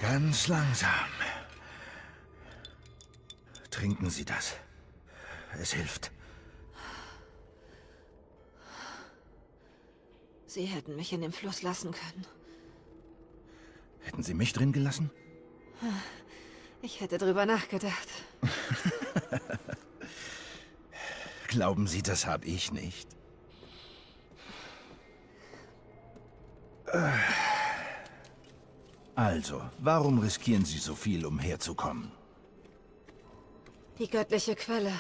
Ganz langsam. Trinken Sie das. Es hilft. Sie hätten mich in den Fluss lassen können. Hätten Sie mich drin gelassen? Ich hätte drüber nachgedacht. Glauben Sie, das habe ich nicht? Also, warum riskieren Sie so viel, um herzukommen? Die göttliche Quelle.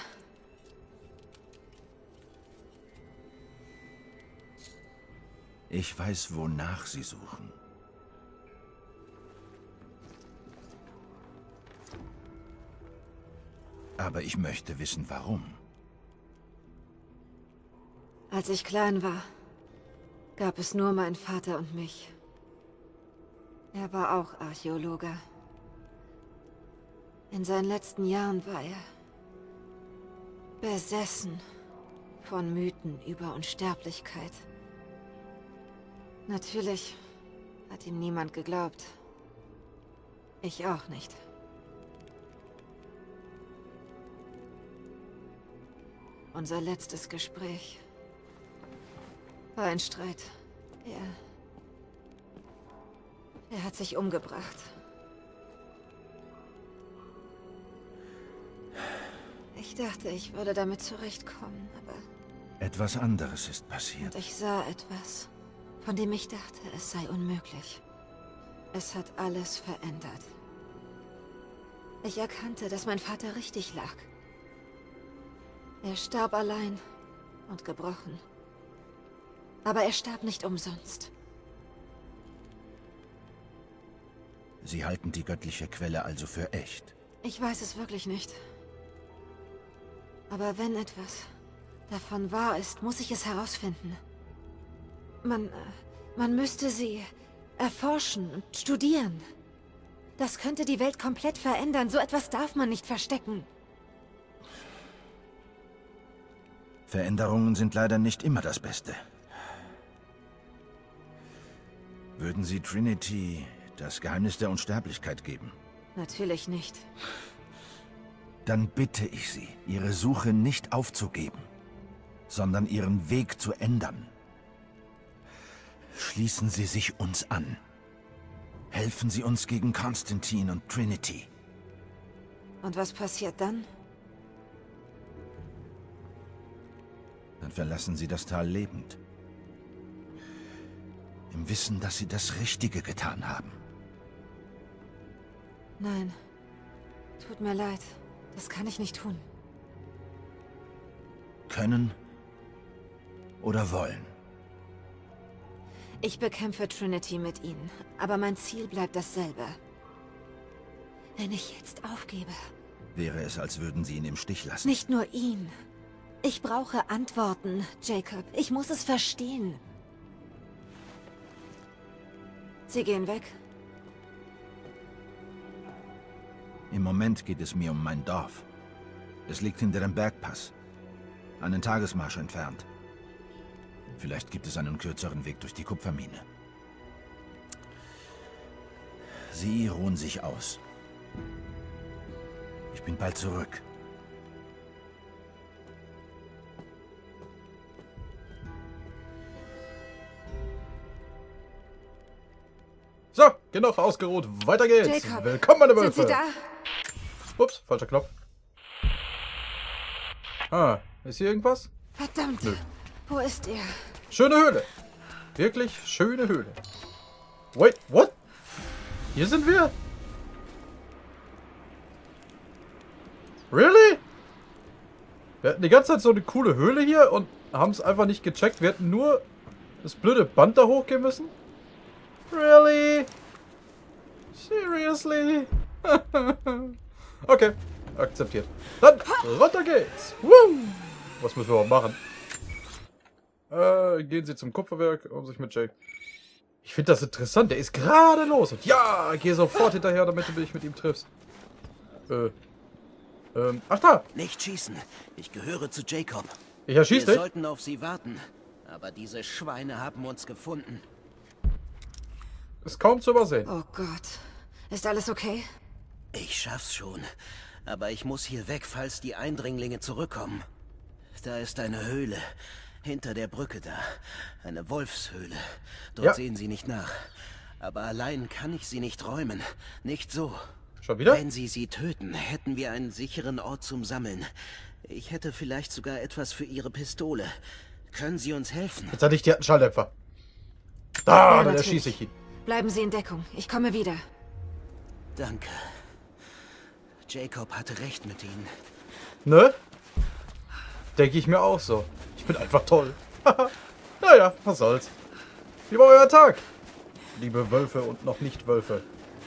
Ich weiß, wonach Sie suchen. Aber ich möchte wissen, warum. Als ich klein war, gab es nur meinen Vater und mich. Er war auch Archäologe. In seinen letzten Jahren war er besessen von Mythen über Unsterblichkeit. Natürlich hat ihm niemand geglaubt. Ich auch nicht. Unser letztes Gespräch war ein Streit. Er hat sich umgebracht. Ich dachte, ich würde damit zurechtkommen, aber... Etwas anderes ist passiert. Und ich sah etwas, von dem ich dachte, es sei unmöglich. Es hat alles verändert. Ich erkannte, dass mein Vater richtig lag. Er starb allein und gebrochen. Aber er starb nicht umsonst. Sie halten die göttliche Quelle also für echt? Ich weiß es wirklich nicht. Aber wenn etwas davon wahr ist, muss ich es herausfinden. Man müsste sie erforschen und studieren. Das könnte die Welt komplett verändern. So etwas darf man nicht verstecken. Veränderungen sind leider nicht immer das Beste. Würden Sie Trinity das Geheimnis der Unsterblichkeit geben? Natürlich nicht. Dann bitte ich Sie, Ihre Suche nicht aufzugeben, sondern Ihren Weg zu ändern. Schließen Sie sich uns an. Helfen Sie uns gegen Konstantin und Trinity. Und was passiert dann? Dann verlassen Sie das Tal lebend. Im Wissen, dass Sie das Richtige getan haben. Nein. Tut mir leid. Das kann ich nicht tun. Können oder wollen? Ich bekämpfe Trinity mit ihnen, aber mein Ziel bleibt dasselbe. Wenn ich jetzt aufgebe... Wäre es, als würden Sie ihn im Stich lassen. Nicht nur ihn. Ich brauche Antworten, Jacob. Ich muss es verstehen. Sie gehen weg? Im Moment geht es mir um mein Dorf. Es liegt hinter dem Bergpass. Einen Tagesmarsch entfernt. Vielleicht gibt es einen kürzeren Weg durch die Kupfermine. Sie ruhen sich aus. Ich bin bald zurück. So, genug ausgeruht. Weiter geht's. Jacob, willkommen, meine Wölfe. sind Sie da? Ups, falscher Knopf. Ah, ist hier irgendwas? Verdammt. Nö. Wo ist er? Schöne Höhle. Wirklich schöne Höhle. Wait, what? Hier sind wir? Really? Wir hatten die ganze Zeit so eine coole Höhle hier und haben es einfach nicht gecheckt. Wir hätten nur das blöde Band da hochgehen müssen. Really? Seriously? Okay, akzeptiert. Dann runter geht's. Woo! Was müssen wir überhaupt machen? Gehen Sie zum Kupferwerk, um sich mit Jake. Ich finde das interessant. Der ist gerade los. Und ja, geh sofort hinterher, damit du dich mit ihm triffst. Ach da. Nicht schießen. Ich gehöre zu Jacob. Ich erschieß Wir dich. sollten auf sie warten. Aber diese Schweine haben uns gefunden. Ist kaum zu übersehen. Oh Gott. Ist alles okay? Ich schaff's schon. Aber ich muss hier weg, falls die Eindringlinge zurückkommen. Da ist eine Höhle. Hinter der Brücke da. Eine Wolfshöhle. Dort sehen sie nicht nach. Aber allein kann ich sie nicht räumen. Nicht so. Schon wieder? Wenn sie töten, hätten wir einen sicheren Ort zum Sammeln. Ich hätte vielleicht sogar etwas für ihre Pistole. Können Sie uns helfen? Jetzt hatte ich einen Schalldämpfer. Ja, Dann natürlich. erschieße ich ihn. Bleiben Sie in Deckung. Ich komme wieder. Danke. Jacob hatte recht mit Ihnen. Ne? Denke ich mir auch so. Ich bin einfach toll. Naja, was soll's. Wie war euer Tag? Liebe Wölfe und noch nicht Wölfe.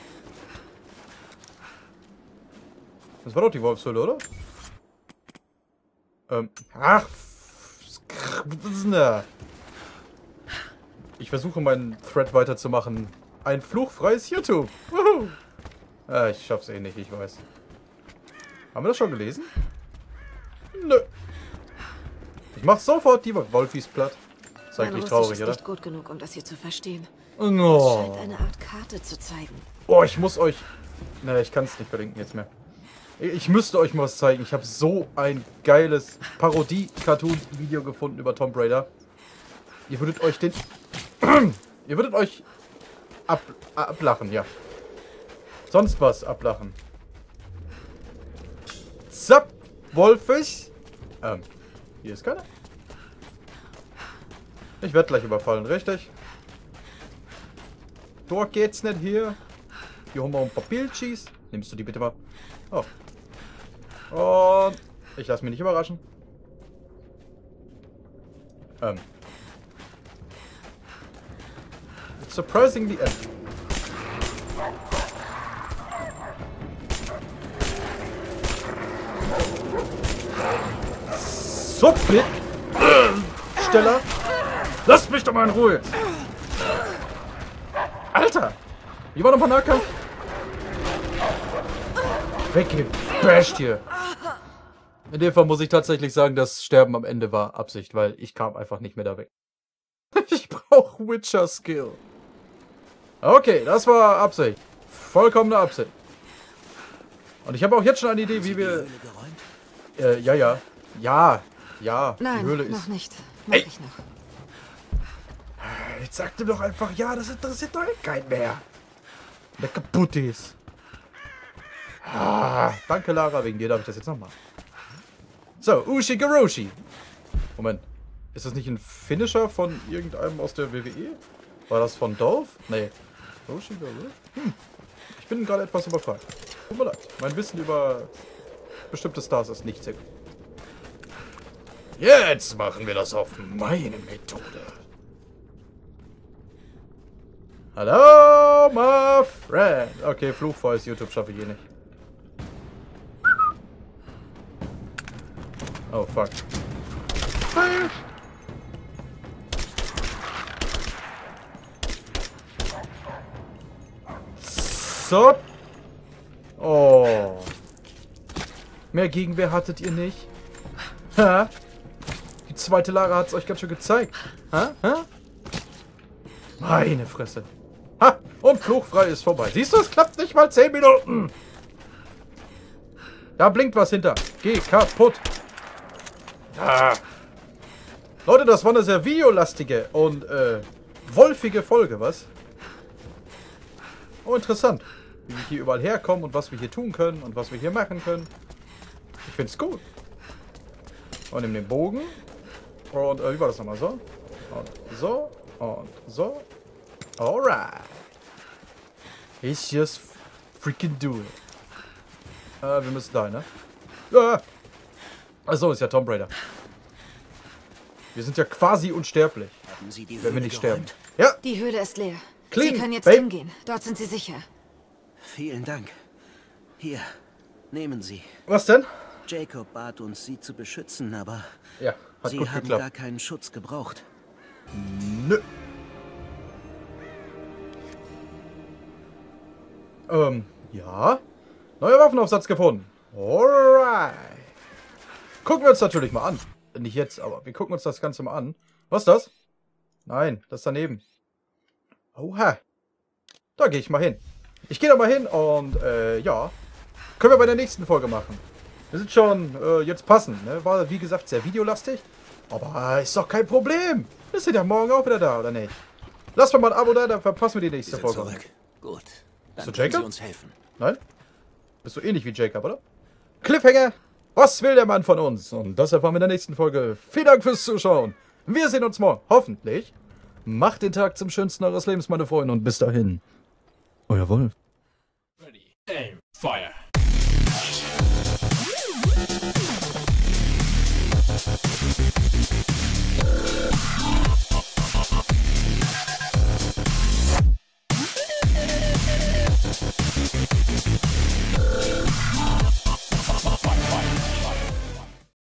Das war doch die Wolfshöhle, oder? Ach. Was ist denn da? Ich versuche meinen Thread weiterzumachen. Ein fluchfreies YouTube. Wuhu. Ich schaff's eh nicht, ich weiß. Haben wir das schon gelesen? Nö. Ich mach sofort die Wolfis platt. Ist Mein eigentlich Russisch traurig, ist oder? nicht gut genug, um das hier zu verstehen. Es Oh. scheint eine Art Karte zu zeigen. Oh, ich muss euch... Ne, ich kann es nicht verlinken jetzt mehr. Ich müsste euch mal was zeigen. Ich habe so ein geiles Parodie-Cartoon-Video gefunden über Tomb Raider. Ihr würdet euch den... Ihr würdet euch ablachen, ja. Sonst was ablachen. Zapp, Wolfig. Hier ist keiner. Ich werde gleich überfallen, richtig? Dort geht's nicht hier. Hier haben wir ein paar Pilchis. Nimmst du die bitte mal? Oh. Und ich lasse mich nicht überraschen. It's surprisingly empty. So, bitte. Steller. Lass mich doch mal in Ruhe. Alter. Wie war nochmal Nahkampf? Weggebasht hier. In dem Fall muss ich tatsächlich sagen, das Sterben am Ende war Absicht, weil ich kam einfach nicht mehr da weg. Ich brauche Witcher-Skill. Okay, das war Absicht. Vollkommene Absicht. Und ich habe auch jetzt schon eine Idee, wie wir... Ja, Nein, die Höhle ist... noch nicht. Mach ich noch. Jetzt sagt ihm doch einfach, ja, das interessiert doch keinen mehr. Der kaputt ist. Danke, Lara, wegen dir darf ich das jetzt noch machen. So, Ushi-Garoshi. Moment. Ist das nicht ein Finisher von irgendeinem aus der WWE? War das von Dolph? Nee. Ushi-Garoshi? Ich bin gerade etwas überfragt. Tut mir leid. Mein Wissen über bestimmte Stars ist nicht sehr gut. Jetzt machen wir das auf meine Methode. Hallo, my friend. Okay, fluchvolles YouTube schaffe ich eh nicht. Oh, fuck. So. Oh. Mehr Gegenwehr hattet ihr nicht? Ha? Die zweite Lara hat es euch ganz schön gezeigt. Ha? Ha? Meine Fresse. Ha! Und fluchfrei ist vorbei. Siehst du, es klappt nicht mal 10 Minuten. Da blinkt was hinter. Geh kaputt. Ah. Leute, das war eine sehr videolastige und wolfige Folge, was? Oh, interessant. Wie wir hier überall herkommen und was wir hier tun können und was wir hier machen können. Ich find's gut. Und nimm den Bogen. Und wie war das nochmal? So. Und so. Und so. Alright. Ich just freaking do it. Wir müssen da, ne? Achso, ist ja Tomb Raider. Wir sind ja quasi unsterblich. Haben Sie die Wenn wir Höhle nicht sterben. geräumt? Ja, Die Höhle ist leer. Clean, Sie können jetzt babe. hingehen. Dort sind Sie sicher. Vielen Dank. Hier, nehmen Sie. was denn? Jacob bat uns, Sie zu beschützen, aber Ja, hat Sie gut haben geklappt. gar keinen Schutz gebraucht. Nö. Ja. Neuer Waffenaufsatz gefunden. Alright. Gucken wir uns natürlich mal an. Nicht jetzt, aber wir gucken uns das Ganze mal an. Was ist das? Nein, das ist daneben. Oha. Da gehe ich mal hin. Ich gehe da mal hin und, ja. Können wir bei der nächsten Folge machen. Wir sind schon, jetzt passend, ne? War, wie gesagt, sehr videolastig. Aber ist doch kein Problem. Wir sind ja morgen auch wieder da, oder nicht? Lasst mal ein Abo da, dann verpassen wir die nächste Folge. Zurück. Gut. Dann Bist du können Jacob? Sie uns helfen. Nein? Bist du ähnlich wie Jacob, oder? Cliffhanger! Was will der Mann von uns? Und das erfahren wir in der nächsten Folge. Vielen Dank fürs Zuschauen. Wir sehen uns morgen. Hoffentlich. Macht den Tag zum schönsten eures Lebens, meine Freunde. Und bis dahin. Euer Wolf. Ready, aim, fire.